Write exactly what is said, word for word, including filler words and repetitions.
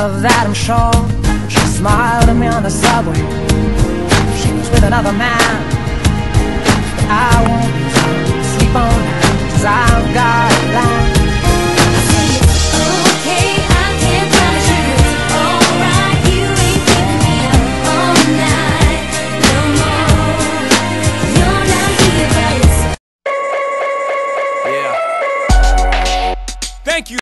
of that, I'm sure. She smiled at me on the subway. She was with another man, but I won't sleep on that, 'cause I've got a plan.